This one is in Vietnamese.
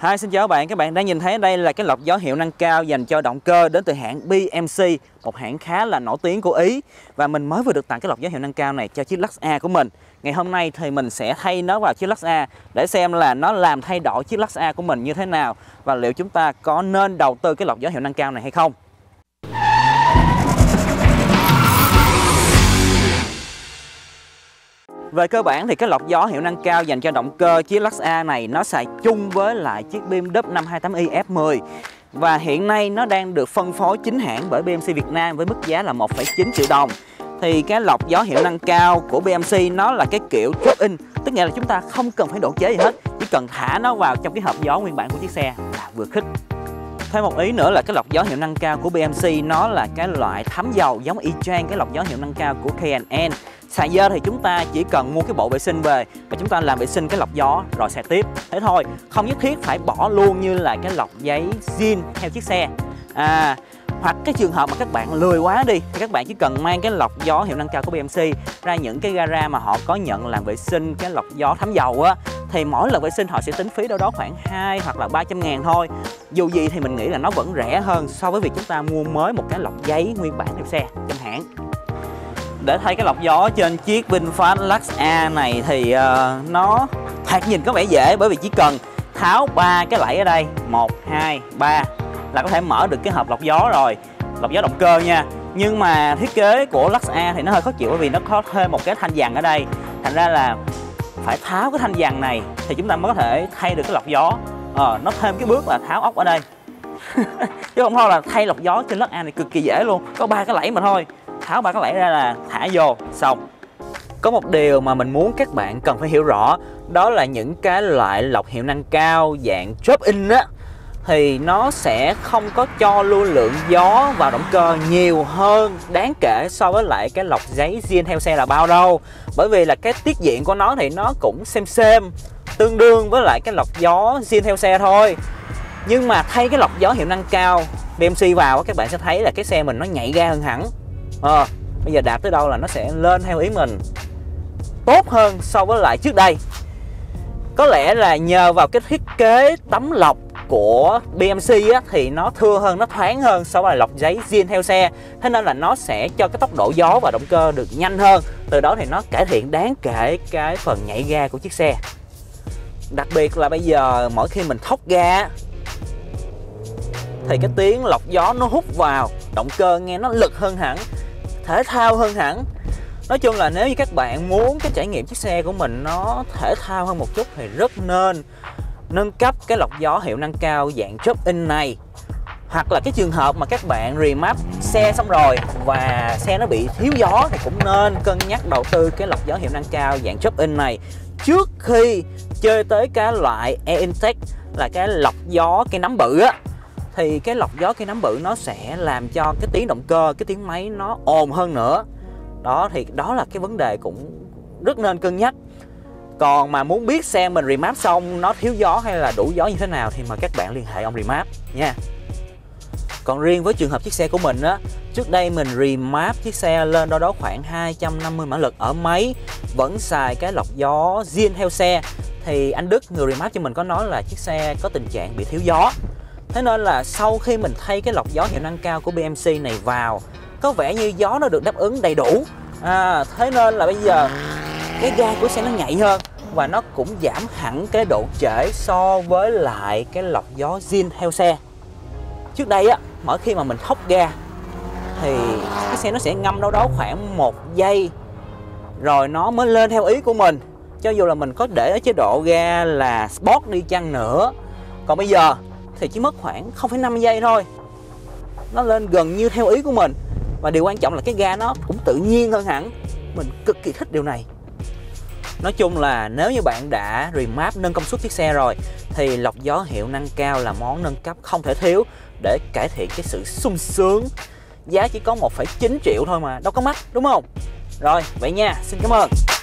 Hi, xin chào các bạn đang nhìn thấy đây là cái lọc gió hiệu năng cao dành cho động cơ đến từ hãng BMC, một hãng khá là nổi tiếng của Ý. Và mình mới vừa được tặng cái lọc gió hiệu năng cao này cho chiếc Lux A của mình. Ngày hôm nay thì mình sẽ thay nó vào chiếc Lux A để xem là nó làm thay đổi chiếc Lux A của mình như thế nào và liệu chúng ta có nên đầu tư cái lọc gió hiệu năng cao này hay không. Về cơ bản thì cái lọc gió hiệu năng cao dành cho động cơ chiếc Lux A này nó xài chung với lại chiếc BMW 528i F10. Và hiện nay nó đang được phân phối chính hãng bởi BMC Việt Nam với mức giá là 1,9 triệu đồng. Thì cái lọc gió hiệu năng cao của BMC nó là cái kiểu drop-in, tức nghĩa là chúng ta không cần phải độ chế gì hết, chỉ cần thả nó vào trong cái hộp gió nguyên bản của chiếc xe là vừa khích. Thêm một ý nữa là cái lọc gió hiệu năng cao của BMC nó là cái loại thấm dầu giống y chang cái lọc gió hiệu năng cao của K&N. Xài dơ thì chúng ta chỉ cần mua cái bộ vệ sinh về và chúng ta làm vệ sinh cái lọc gió rồi xài tiếp. Thế thôi, không nhất thiết phải bỏ luôn như là cái lọc giấy zin theo chiếc xe. Hoặc cái trường hợp mà các bạn lười quá đi thì các bạn chỉ cần mang cái lọc gió hiệu năng cao của BMC ra những cái gara mà họ có nhận làm vệ sinh cái lọc gió thấm dầu á, thì mỗi lần vệ sinh họ sẽ tính phí đâu đó khoảng 2 hoặc là 300 ngàn thôi. Dù gì thì mình nghĩ là nó vẫn rẻ hơn so với việc chúng ta mua mới một cái lọc giấy nguyên bản theo xe trong hãng. Để thay cái lọc gió trên chiếc VinFast Lux A này thì nó thoạt nhìn có vẻ dễ, bởi vì chỉ cần tháo 3 cái lẫy ở đây, 1, 2, 3 là có thể mở được cái hộp lọc gió rồi, lọc gió động cơ nha. Nhưng mà thiết kế của Lux A thì nó hơi khó chịu, bởi vì nó có thêm một cái thanh dằn ở đây. Thành ra là phải tháo cái thanh dằn này thì chúng ta mới có thể thay được cái lọc gió. Nó thêm cái bước là tháo ốc ở đây. Chứ không thôi là thay lọc gió trên Lux A này cực kỳ dễ luôn, có 3 cái lẫy mà thôi. Tháo 3 cái lẫy ra là thả vô xong. Có một điều mà mình muốn các bạn cần phải hiểu rõ, đó là những cái loại lọc hiệu năng cao dạng drop-in á thì nó sẽ không có cho lưu lượng gió vào động cơ nhiều hơn đáng kể so với lại cái lọc giấy zin theo xe là bao đâu. Bởi vì là cái tiết diện của nó thì nó cũng xem tương đương với lại cái lọc gió zin theo xe thôi. Nhưng mà thay cái lọc gió hiệu năng cao BMC vào, các bạn sẽ thấy là cái xe mình nó nhạy ga hơn hẳn. Bây giờ đạp tới đâu là nó sẽ lên theo ý mình, tốt hơn so với lại trước đây. Có lẽ là nhờ vào cái thiết kế tấm lọc của BMC á, thì nó thưa hơn, nó thoáng hơn so với lại lọc giấy zin theo xe. Thế nên là nó sẽ cho cái tốc độ gió và động cơ được nhanh hơn. Từ đó thì nó cải thiện đáng kể cái phần nhạy ga của chiếc xe. Đặc biệt là bây giờ mỗi khi mình thốc ga thì cái tiếng lọc gió nó hút vào động cơ nghe nó lực hơn hẳn, thể thao hơn hẳn. Nói chung là nếu như các bạn muốn cái trải nghiệm chiếc xe của mình nó thể thao hơn một chút thì rất nên nâng cấp cái lọc gió hiệu năng cao dạng drop-in này. Hoặc là cái trường hợp mà các bạn remap xe xong rồi và xe nó bị thiếu gió thì cũng nên cân nhắc đầu tư cái lọc gió hiệu năng cao dạng drop-in này trước khi chơi tới cái loại E-Intake là cái lọc gió cây nắm bự á. Thì cái lọc gió cây nắm bự nó sẽ làm cho cái tiếng động cơ, cái tiếng máy nó ồn hơn nữa. Đó thì đó là cái vấn đề cũng rất nên cân nhắc. Còn mà muốn biết xe mình remap xong nó thiếu gió hay là đủ gió như thế nào thì mời các bạn liên hệ ông remap nha. Còn riêng với trường hợp chiếc xe của mình á, trước đây mình remap chiếc xe lên đâu đó khoảng 250 mã lực ở máy, vẫn xài cái lọc gió zin theo xe. Thì anh Đức, người remap cho mình, có nói là chiếc xe có tình trạng bị thiếu gió. Thế nên là sau khi mình thay cái lọc gió hiệu năng cao của BMC này vào, có vẻ như gió nó được đáp ứng đầy đủ. Thế nên là bây giờ cái ga của xe nó nhạy hơn và nó cũng giảm hẳn cái độ trễ so với lại cái lọc gió zin theo xe. Trước đây á, mỗi khi mà mình thốc ga thì cái xe nó sẽ ngâm đâu đó khoảng 1 giây rồi nó mới lên theo ý của mình, cho dù là mình có để ở chế độ ga là Sport đi chăng nữa. Còn bây giờ thì chỉ mất khoảng 0,5 giây thôi, nó lên gần như theo ý của mình. Và điều quan trọng là cái ga nó cũng tự nhiên hơn hẳn. Mình cực kỳ thích điều này. Nói chung là nếu như bạn đã remap nâng công suất chiếc xe rồi thì lọc gió hiệu năng cao là món nâng cấp không thể thiếu để cải thiện cái sự sung sướng. Giá chỉ có 1,9 triệu thôi mà, đâu có mắc đúng không? Rồi, vậy nha, xin cảm ơn.